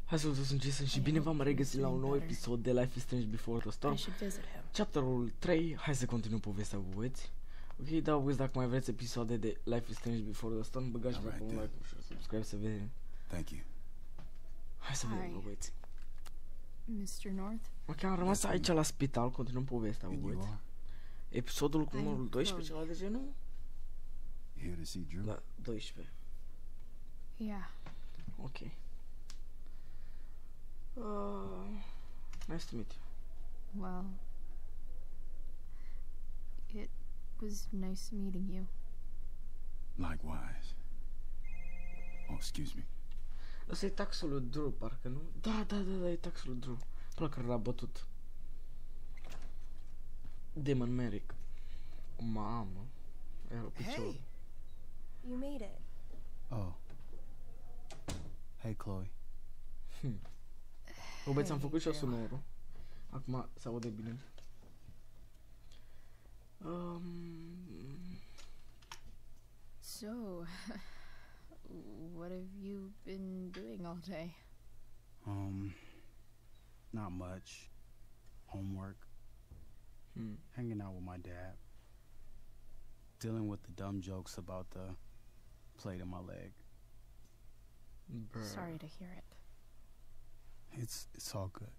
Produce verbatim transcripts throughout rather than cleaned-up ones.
Hai să sunt Jason și bine v-am regăsit la un nou episod de Life is Strange Before the Storm. Chapterul trei, hai să continuăm povestea cu băieți. Ok, da, băieți, dacă mai vreți episoade de Life is Strange Before the Storm, băgați-vă pe un like și subscribe să vedem. Thank you. Hai să vedem, bă, băieți. mister North? Ok, am rămas aici la spital, continuăm povestea, bă, băieți. Episodul cu numărul doisprezece, ceva de genul? Here to see Drew? Da, doisprezece. Yeah. Ok. Uh, nice to meet you. Well, it was nice meeting you. Likewise. Oh, excuse me. Ăsta e taxul lui Drew, parcă nu? Da, da, da, da, e taxul lui Drew. Ăla care l-a bătut Damon Merrick. Mamă. Era piciorul. Hey, you made it. Oh. Hey, Chloe. Hmm. Bă, băieți, am făcut și o sonorul. Acum se aude bine. Um... So, what have you been doing all day? Um, not much. Homework. Hmm. Hanging out with my dad. Dealing with the dumb jokes about the plate in my leg. Brr. Sorry to hear it. It's it's all good.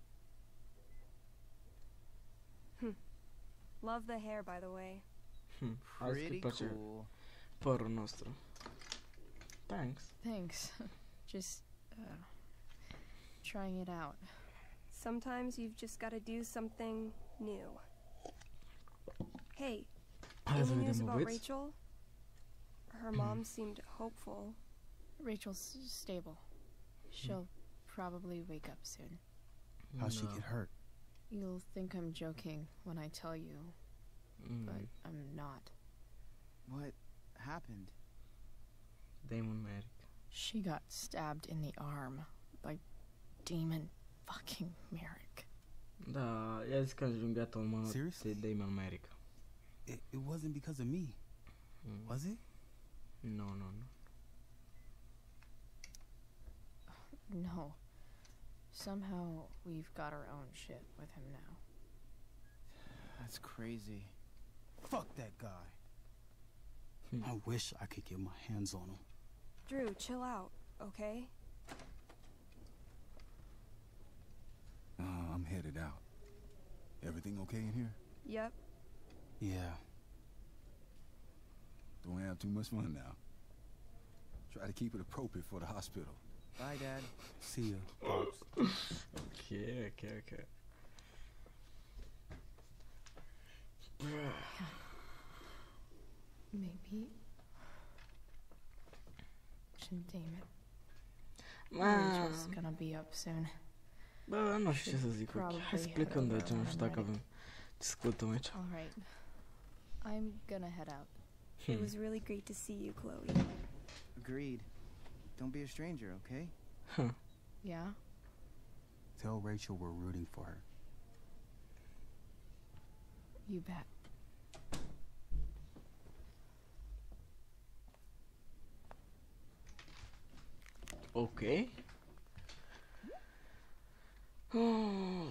Hmm. Love the hair, by the way. Hmm. Pretty cool. Părul nostru. Thanks. Thanks. Just, uh, trying it out. Sometimes you've just got to do something new. Hey, Hai să any news vedem, about băieți. Rachel? Her mom seemed hopeful. Rachel's stable. She'll probably wake up soon. How'd she Da. get hurt? You'll think I'm joking when I tell you, Mm. but I'm not. What happened? Damon Merrick. She got stabbed in the arm by Damon fucking Merrick. Da, i-a zis că a înjunghiat o mână de Seriously? Damon Merrick. It it wasn't because of me, Mm. was it? No, no, no. No. Somehow we've got our own shit with him now. That's crazy. Fuck that guy. Hmm. I wish I could get my hands on him. Drew, chill out, okay? Uh, I'm headed out. Everything okay in here? Yep. Yeah. Don't have too much fun now. Try to keep it appropriate for the hospital. Bye, Dad. See ya, Pops. Ok, ok, ok. Maybe. And Damon. Ma... Rachel's gonna be up soon. Bă, nu știu ce să zic. Ok, hai să plecăm de aici, nu știu dacă avem discutăm aici. All right. I'm gonna head out. It Hmm. was really great to see you, Chloe. Agreed. Don't be a stranger, okay? Huh. Yeah? Tell Rachel we're rooting for her. You bet. Ok. Oh.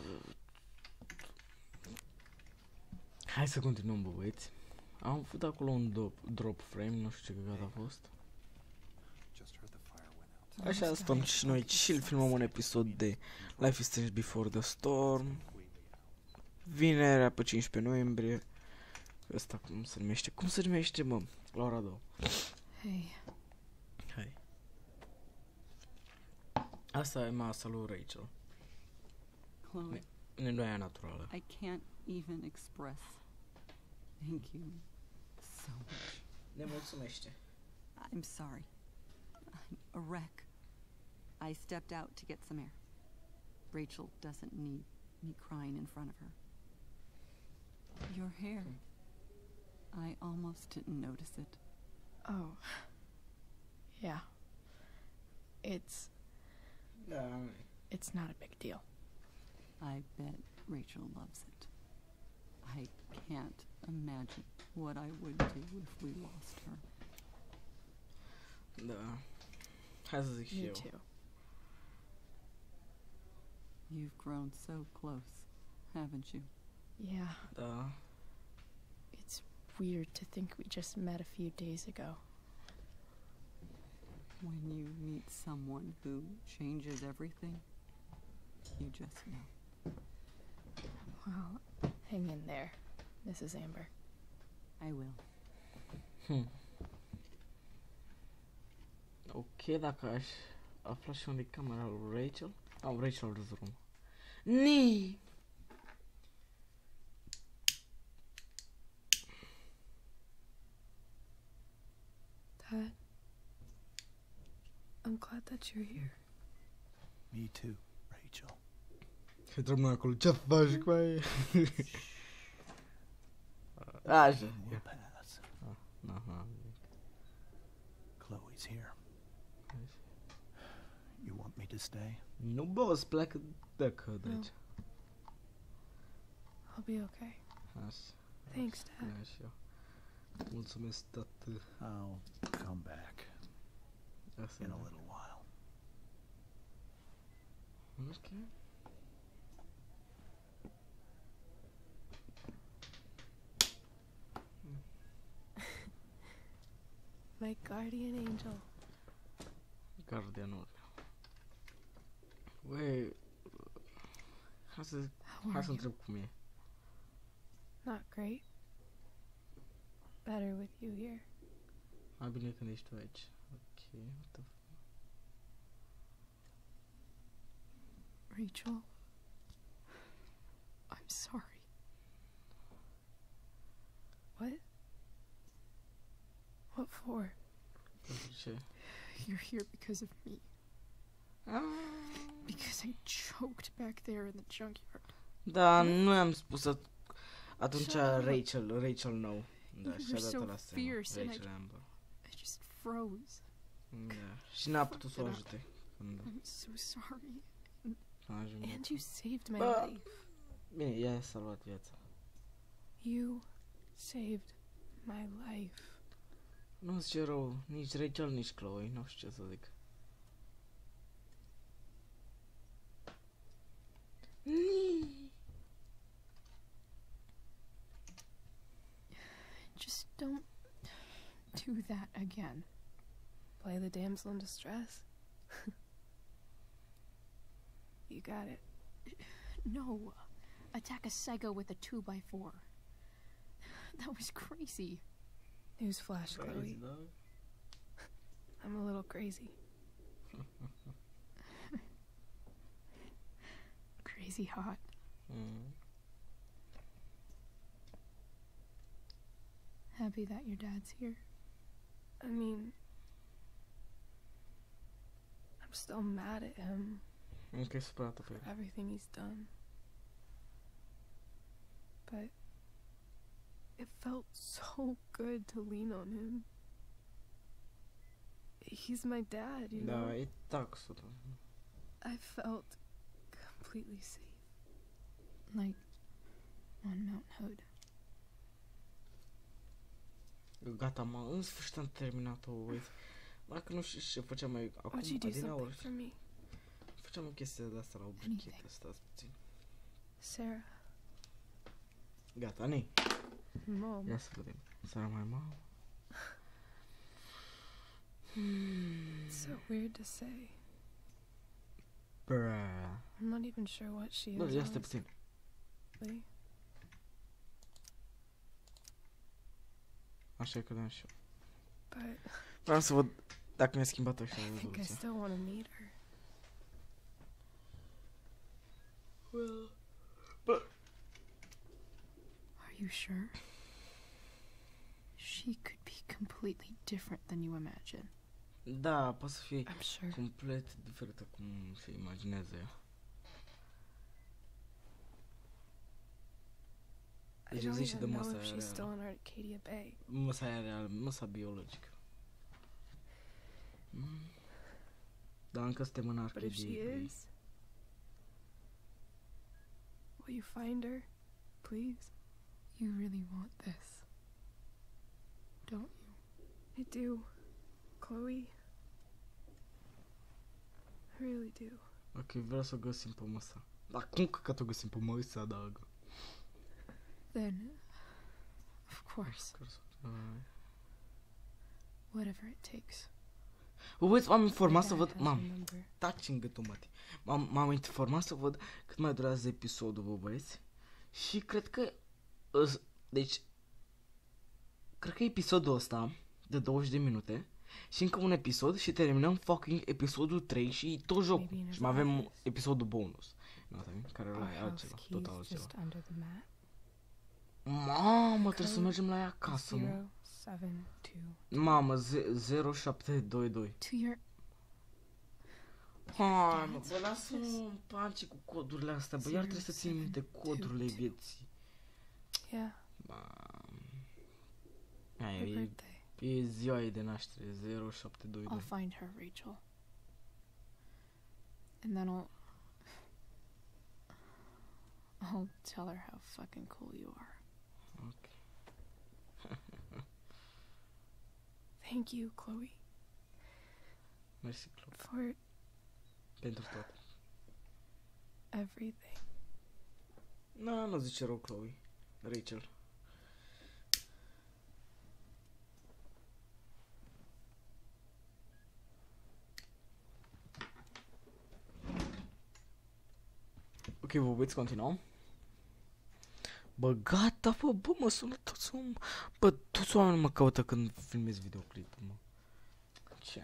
Hai să continuăm, bă, băieți. Am făcut acolo un drop, drop frame, nu știu ce căcat a fost. Așa stăm și noi și îl filmăm un episod de Life is Strange Before the Storm. Vinerea pe cincisprezece noiembrie. Ăsta cum se numește? Cum se numește, mă? La ora două. Hey. Hai. Asta e masa lui Rachel. Chloe, Nevoia naturală. I can't even express thank you so much. Ne mulțumește. I'm sorry. I'm a wreck. I stepped out to get some air. Rachel doesn't need me crying in front of her. Your hair. I almost didn't notice it. Oh. Yeah. It's Da, it's not a big deal. I bet Rachel loves it. I can't imagine what I would do if we lost her. da. Hai să zic și Me eu. too. You've grown so close, haven't you? Yeah, Da. it's weird to think we just met a few days ago. When you meet someone who changes everything, you just know. Well, hang in there, Missus Amber. I will. Hmm. Ok, dacă aș afla și unde e camera lui Rachel. Am Rachel Room. Ni! Dad, I'm glad that you're here. Me too, Rachel. Și trebuie acolo, ce faci cu aia? Așa. We'll pass. Aha. Chloe's here. You want me to stay? Nu, boss, pleacă dacă de aici. I'll be okay. Așa. Thanks, Dad. Așa. Mulțumesc, tată. I'll come back Asta in e. a little while. Ok. My guardian angel. Gardianul. Băi, hai să, How hai are să you? întreb cum e. Not great. Better with you here. Mai bine când ești tu aici. Ok, what the f- Rachel, I'm sorry. What? What for? Pentru ce? You're here because of me. Because I choked back there in the junkyard. Da, nu am spus at- atunci Shut up. Rachel, Rachel nou. Da, You și-a were dat so la scenă. fierce and I- Rachel Amber. I just froze. Da. Și n-a putut să o ajute. Când I'm so sorry. a ajuns. And you saved my Ba- life. Bine, ea a salvat viața. You saved my life. Nu zice rău, nici Rachel, nici Chloe, nu știu ce să zic. Ni. Just don't do that again. Play the damsel in distress. You got it. No. Attack a psycho with a two by four. That was crazy. Newsflash, Crazy, Chloe. dog. I'm a little crazy. Crazy hot. Mm. Happy that your dad's here. I mean, I'm still mad at him Încă e supărată pe el. for everything he's done. But it felt so good to lean on him. He's my dad, you know? Da, e taxul. I felt completely safe. Like on Mount Hood. Gata, mă, în sfârșit am terminat-o, uite. Dacă nu știu ce făceam mai acum, Would you do din something aur, for me? făceam o chestie de asta la o brichetă, stați puțin. Sarah. Gata, nei. Mom. Ia să vedem. Sara mai mamă. It's so weird to say. Bruh. I'm not even sure what she is. Bă, ia stai puțin. honestly. Așa credeam și eu. But Vreau să văd dacă mi-a schimbat așa I think I rezoluția. still want to meet her. Well, but... Are you sure? She could be completely different than you imagine. Da, poate să fie I'm sure. complet diferită cum se imaginează ea. I Deci don't zice de even know masa if aia she's still reală. in Arcadia Bay. Masa aia reală, masa biologică. Mm. Dar încă suntem în But if Arcadia she Bay. is, will you find her, please? You really want this, don't you? I do, Chloe. I really do. Ok, vreau să o găsim pe măsa. Dar cum că o găsim pe măsa, dagă? Then, of course, whatever it takes. Uite, m-am informat My să dad văd... has Mam, your number. taci în gâtul, mătii. M-am, m-am informat să văd cât mai durează episodul, bă, băieți. Și cred că... îs- Deci... Cred că episodul ăsta, de douăzeci de minute, și încă un episod și terminăm fucking episodul trei și tot jocul. Maybe in his Și mai avem office. episodul bonus. Nu, care Our ăla e house altceva, keys tot altceva. just under the mat. Mamă, trebuie să mergem la ea acasă, mă. Zero, seven, two. Mamă, zero șapte doi doi. To your... Hai, mă, bă, lasă-mă în pace cu codurile astea, bă, iar trebuie să țin minte codurile vieții. Yeah, Aia your e, birthday. e ziua ei de naștere, zero șapte doi doi. I'll find her, Rachel. And then I'll... I'll tell her how fucking cool you are. Ok. Thank you, Chloe, Mersi, Chloe, for pentru tot. everything. Na, nu zice rău, Chloe. Rachel. Ok, vă veți continua? Bă, gata, bă, bă, mă sună toți oameni. Bă, toți oamenii mă caută când filmez videoclipul, mă. Ce?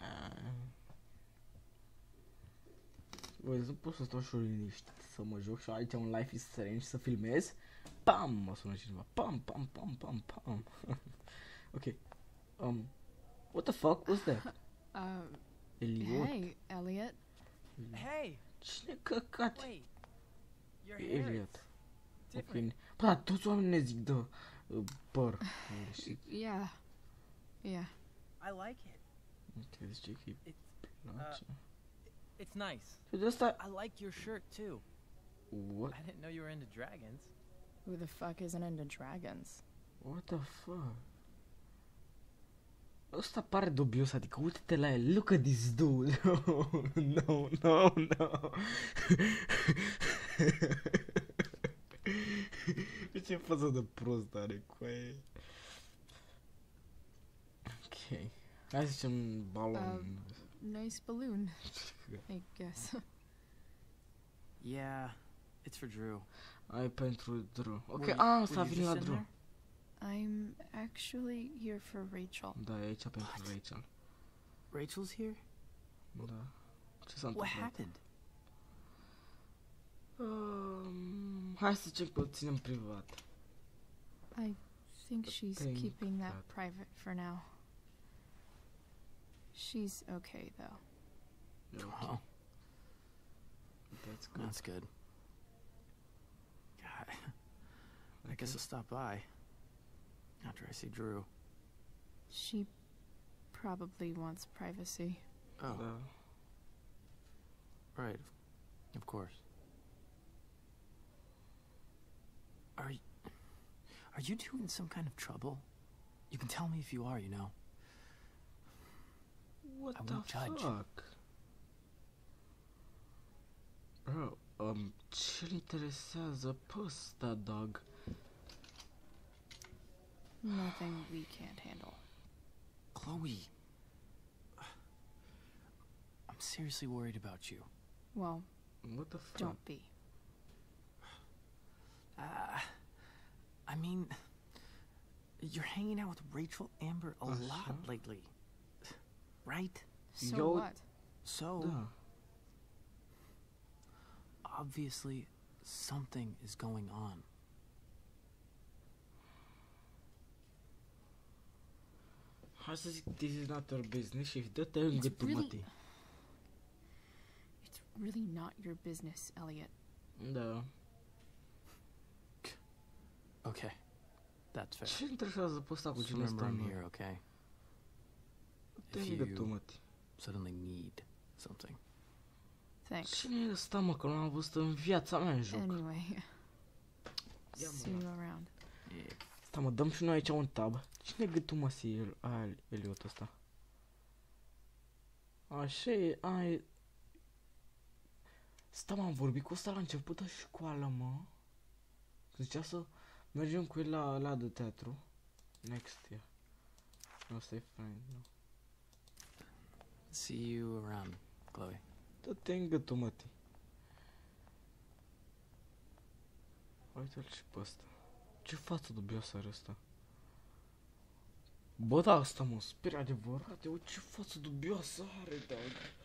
Bă, nu pot să stau și liniștit să mă joc și aici un Life is Strange să filmez. Pam, mă sună cineva. Pam, pam, pam, pam, pam. Ok. Um, what the fuck was that? Uh, Elliot? hey, Elliot. Hey, Cine căcat? wait. Your hair is Elliot. different. Ok. Bă, dar toți oamenii ne zic de uh, păr. Și... Yeah. Yeah. I like it. Ok, zice că îi It's place. it's nice. Și de asta... I like your shirt too. What? I didn't know you were into dragons. Who the fuck isn't into dragons? What the fuck? Ăsta pare dubios, adică uite-te la el, look at this dude. No, no, no. Ce față de prost are cu aia. Ok. Hai să zicem balon. Nice balloon, I guess. Yeah, it's for Drew. Ai pentru Drew. Ok, Were you- a, were asta a you venit just la in Drew. I'm actually here for Rachel. Da, e aici pentru Rachel. there? Rachel's here? Da. Ce s-a What întâmplat? happened? Um, hai să zicem că o ținem privat. I think she's thing keeping that that- private for now. She's okay, though. E ok. Oh, That's good. that's good. God, I guess I'll stop by after I see Drew. She probably wants privacy. Oh, Da. right. Of course. Are you, are you two in some kind of trouble? You can tell me if you are, you know. What I the won't judge. fuck? Bro, um, ce-l interesează pe ăsta, dog? Nothing we can't handle. Chloe. I'm seriously worried about you. Well, What the fuck? don't be. Uh, I mean, you're hanging out with Rachel Amber a Uh, lot sure. lately. Right? So Yo- what? So, Da. obviously, something is going on. Hai să zic, this is not your business și dă-te în It's gâtul, really- mătii. It's really not your business, Elliot. Da. Okay, that's fair. Ce interesează pe ăsta cu Just cine remember stăm I'm noi? here, okay? Dă-te If în gâtul, you mătii. suddenly need something. Thanks. Cine e ăsta, mă, că nu am văzut în viața mea în joc? Anyway, Ia, mă, see you around. Yeah. Stai, mă, dăm și noi aici un tab. Cine e gâtul, mă, si el, aia, Elliot ăsta? Așa e, aia e... Stai, m-am vorbit cu ăsta la început de școală, mă. Zicea să mergem cu el la, la de teatru. Next year. No, stay fine, no. See you around, Chloe. Dă-te în gâtul, mătii. Uite-l și pe ăsta. Ce față dubioasă are ăsta. Bă, da, asta mă sperie adevărat. Eu ce față dubioasă are, da.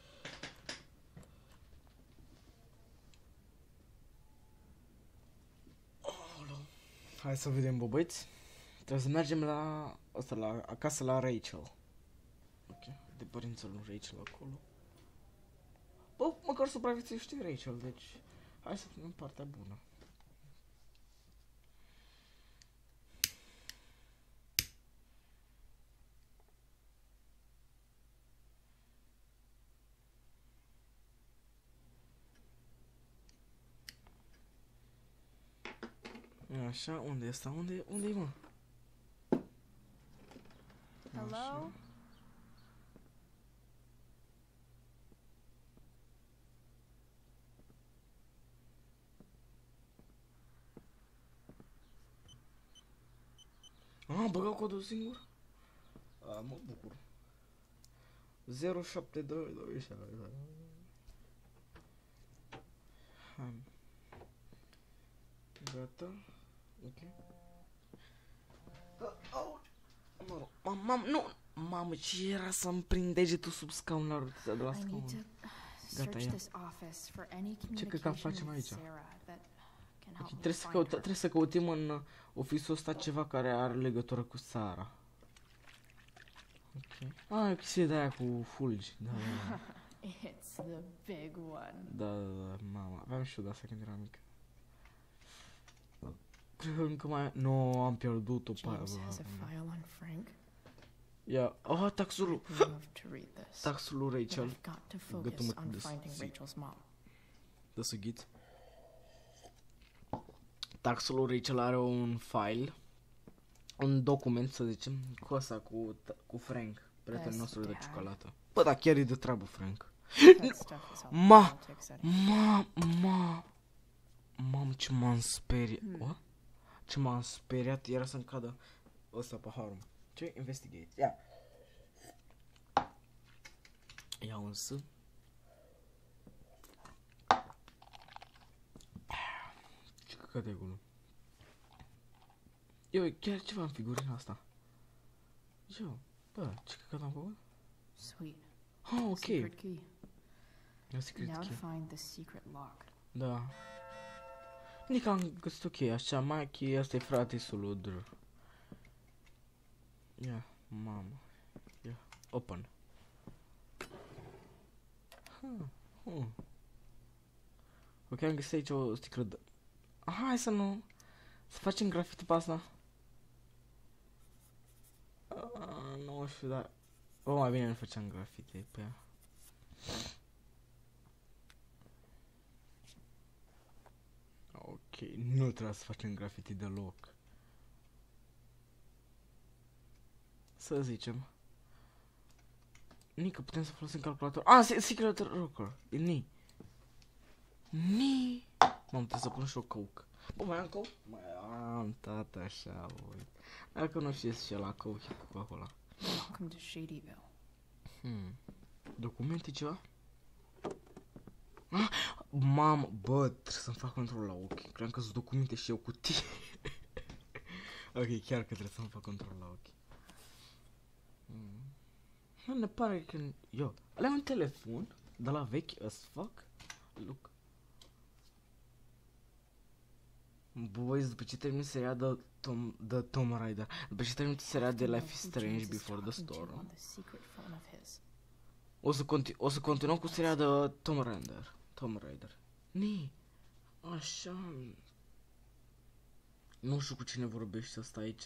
Hai să vedem, bă, băieți. Trebuie să mergem la... Asta, la... acasă la Rachel. Ok, de părințul lui Rachel acolo. Bă, măcar supraviețuiește Rachel, deci... Hai să vedem partea bună. Așa, unde e asta? Unde, unde e, mă? Hello? Așa. Ah, am băgat codul singur? A, mă bucur. zero șapte doi doi șapte. Hai. Gata. Ok. Mam, mam, nu! Mamă, ce era să-mi prind degetul sub scaun la rotița de la scaun? Gata, ia. Ce căcat facem aici? Ok, trebuie să, căut, trebuie să căutim în oficiul ăsta ceva care are legătură cu Sara. Ok. Ah, e o chestie de aia cu fulgi. Da, da, da. It's the big one. Da, da, da, mama. Aveam și eu de asta când eram mic. Cred că încă mai... Nu, am pierdut-o pe aia. Ia, oh, taxul. Taxul lui Rachel. Gătă-mă de să ghid. Taxul lui Rachel are un file. Un document, să zicem, cu ăsta, cu, cu Frank, prietenul nostru de ciocolată. Bă, dar chiar e de treabă, Frank. Ma, ma, ma, mamă, ce m-am speriat. Hmm. Ce m-am speriat era să-mi cadă ăsta paharul. Ce? Investigate. Ia. Ia un S. Ce căcat de gulă. Eu, chiar ceva în figurina asta. Eu, bă, ce căcat am făcut? Sweet. Ah, ok. Secret key. A secret Now key. to find the secret lock. Da. Nici am găsit o cheie așa, Maki, asta e fratisul lui Drew. Ia, mamă. Ia, open. Huh. Huh. Ok, am găsit aici o sticlă de... Ah, hai să nu... Să facem grafiti pe asta. Ah, nu știu, dar... O, mai bine nu făceam grafiti pe ea. Ok, nu trebuie să facem grafiti deloc. Să zicem. Nică putem să folosim calculator. Ah, secret rocker. E ni. Ni. Mamă, trebuie să pun și o coke. Bă, mai am coke? Mai am, tata, așa, voi. Dacă nu știți și la coke cu Coca-Cola. Welcome to Shadyville. Hmm. Documente ceva? Ah, mamă, bă, trebuie să-mi fac control la ochi. Cream că sunt documente și eu cutii. Ok, chiar că trebuie să-mi fac control la ochi. Hmm. Nu ne pare că... Eu, ăla e un telefon de la vechi as fuck. Look. Boys, după ce termin seria de Tom, de Tomb Raider, după ce termin seria de Life is Strange Before the Storm, o să, continu o să continuăm cu seria de Tomb Raider. Tomb Raider. Ni, așa. Nu știu cu cine vorbește asta aici.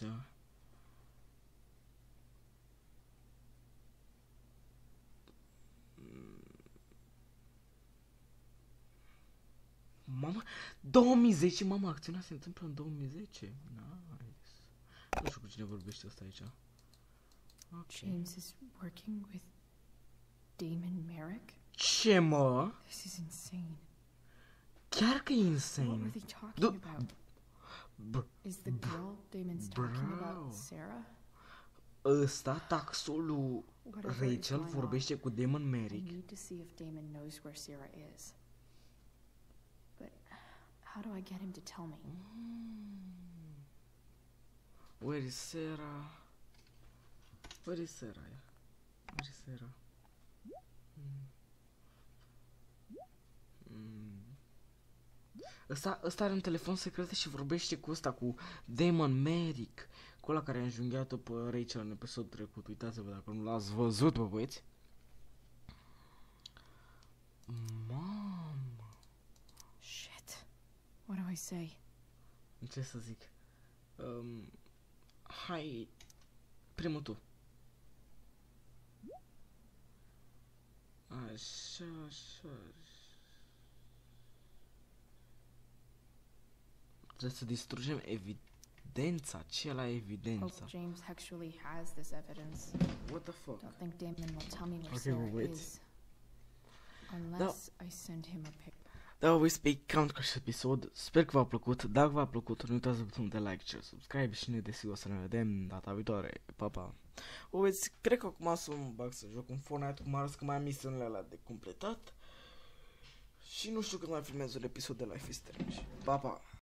Mama, două mii zece, mama, acțiunea se întâmplă în două mii zece. Nice. Nu știu cu cine vorbește asta aici. Okay. James is working with Damon Merrick? Ce, mă? This is insane. Chiar că e What insane. were they talking Du- about? Br- Is the girl Damon's talking bro. about Sarah? Ăsta, taxul lui Whatever is Rachel, going on, vorbește cu Damon I Merrick. need to see if Damon knows where Sarah is. But how do I get him to tell me? Where is Sarah? Where is Sarah? Where is Sarah? Mm. Mm. Ăsta, ăsta are un telefon secret și vorbește cu ăsta, cu Damon Merrick, cu ăla care a înjunghiat-o pe Rachel în episodul trecut. Uitați-vă dacă nu l-ați văzut, bă, băieți. Mamă. Shit. What do I say? Ce să zic? Um, hai, primul tu. Așa, așa. Trebuie să distrugem evidența. Ce la evidența? Hope James actually has this evidence. What the fuck? Don't think Damon will tell me where Okay, Sarah wait. is. Unless I send him a pic. Da, voi speak count ca acest episod. Sper că v-a plăcut. Dacă v-a plăcut, nu uitați butonul de like, share, subscribe și ne desigur să ne vedem data viitoare. Pa, pa. O veți, cred că acum să mă bag să joc un Fortnite, cum arăt că mai am misiunile alea de completat. Și nu știu când mai filmez un episod de Life is Strange. Pa, pa.